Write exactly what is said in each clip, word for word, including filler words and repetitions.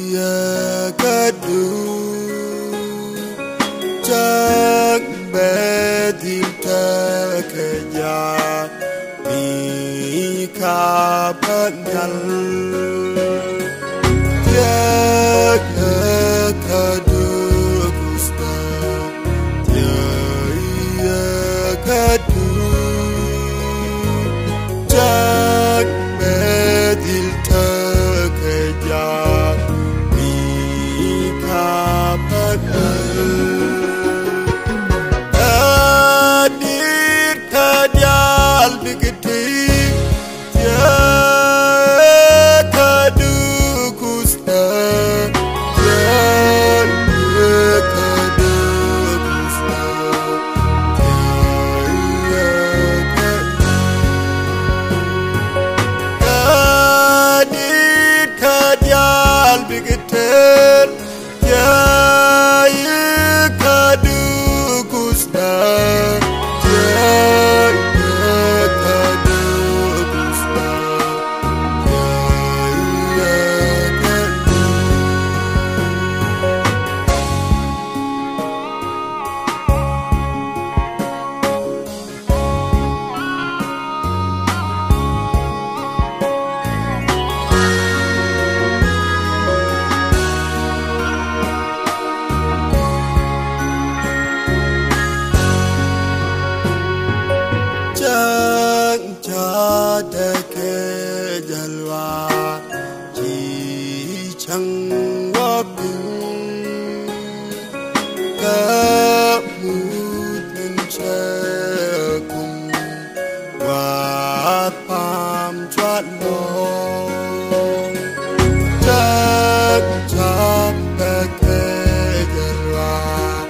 ya kadu chắc bé tim ta kaya mi kha bắt nhal ya kadu kusta ya kadu chắc bé tim ta kaya mi kha bắt nhal chẳng qua bình các mũi tên che cùng và phàm choát lòng chắc chắc đã kể ra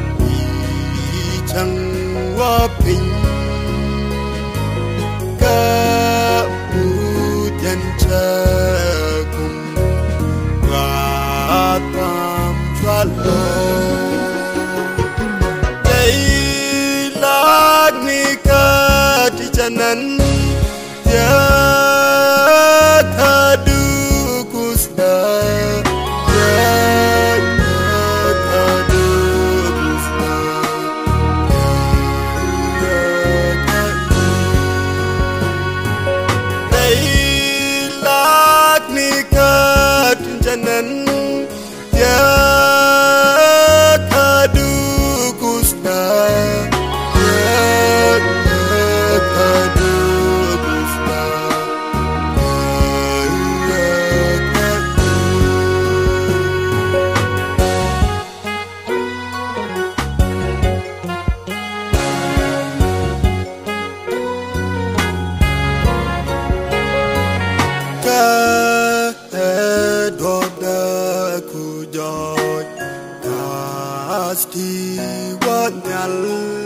chẳng qua bình các mũi tên che đây là nikah di janan ya kadu kusda ya kadu kusda ya kadu đây là nikah di janan ya pasti wanyal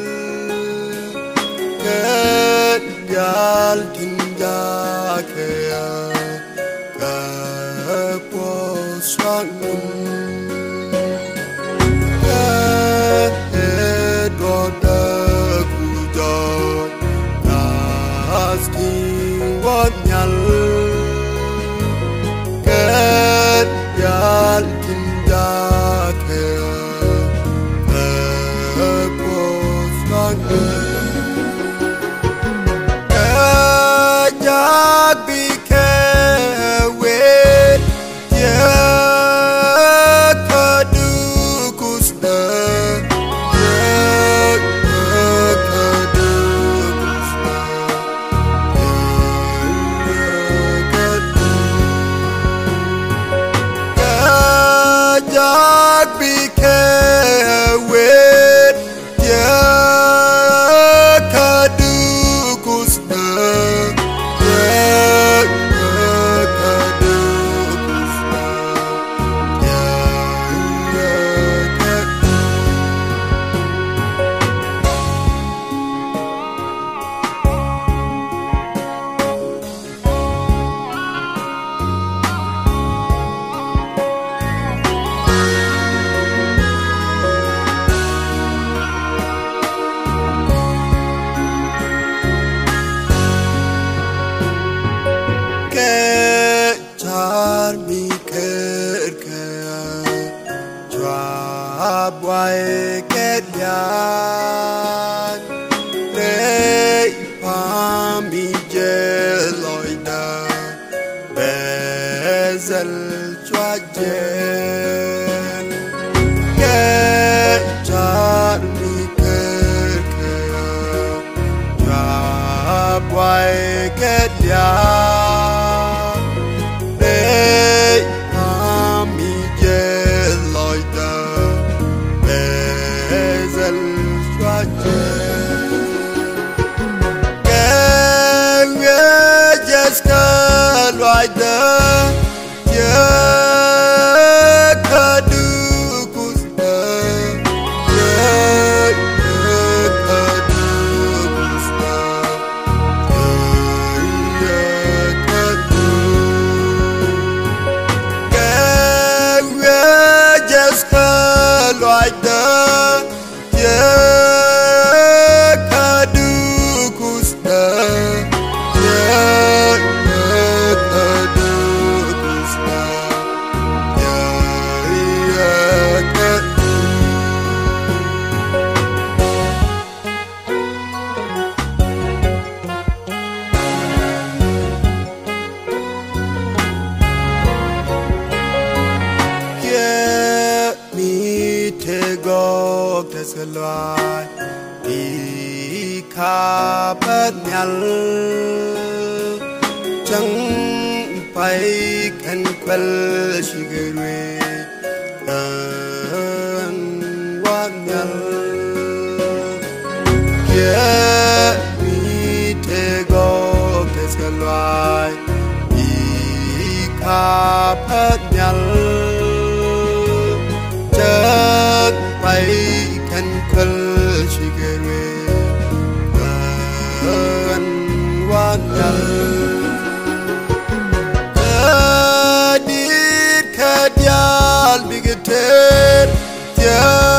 kedyal tinggal kaya keposwangun kedoda kujot pasti wanyal kedyal tinggal kaya Kajak bikewe ya kadu kusda ya kadu kusda ya kadu Kajak bikewe Char mi ke chua boy kết nhạt để pa mi je loi da bezel chua jen kết chặt mi kết chua boy kết nhạt để pa mi je loi da bezel chua jen Jeska loài đơ nhớ cả đu cút đơ nhớ nhớ cả đu cút đơ nhớ cả đu cái nhớ Jeska loài đơ nhớ cả đu cút đơ gốc thế giới loài đi khắp nhal chẳng phải cần quên chỉ người ơn quan nhal kia mi thế gốc thế giới loài đi khắp nhal phải cần khơi chỉ kể ơn quan nhân đi khát yal bị cái